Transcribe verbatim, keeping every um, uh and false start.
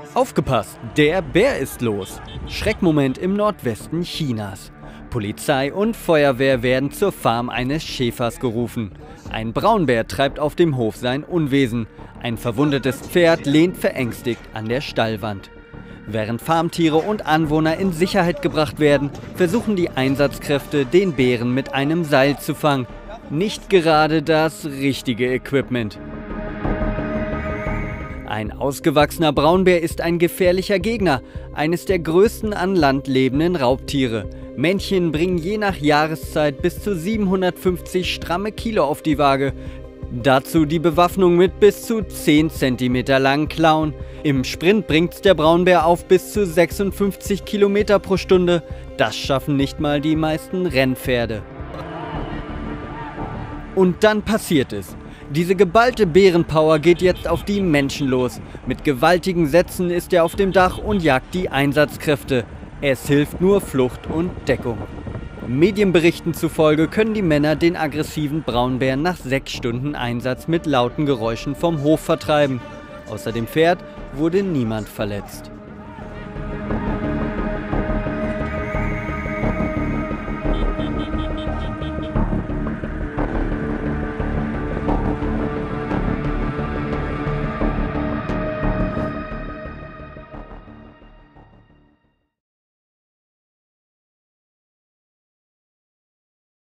Aufgepasst, der Bär ist los. Schreckmoment im Nordwesten Chinas. Polizei und Feuerwehr werden zur Farm eines Schäfers gerufen. Ein Braunbär treibt auf dem Hof sein Unwesen. Ein verwundetes Pferd lehnt verängstigt an der Stallwand. Während Farmtiere und Anwohner in Sicherheit gebracht werden, versuchen die Einsatzkräfte, den Bären mit einem Seil zu fangen. Nicht gerade das richtige Equipment. Ein ausgewachsener Braunbär ist ein gefährlicher Gegner, eines der größten an Land lebenden Raubtiere. Männchen bringen je nach Jahreszeit bis zu siebenhundertfünfzig stramme Kilo auf die Waage. Dazu die Bewaffnung mit bis zu zehn Zentimeter langen Klauen. Im Sprint bringt der Braunbär auf bis zu sechsundfünfzig Kilometer pro Stunde. Das schaffen nicht mal die meisten Rennpferde. Und dann passiert es. Diese geballte Bärenpower geht jetzt auf die Menschen los. Mit gewaltigen Sätzen ist er auf dem Dach und jagt die Einsatzkräfte. Es hilft nur Flucht und Deckung. Medienberichten zufolge können die Männer den aggressiven Braunbären nach sechs Stunden Einsatz mit lauten Geräuschen vom Hof vertreiben. Außer dem Pferd wurde niemand verletzt.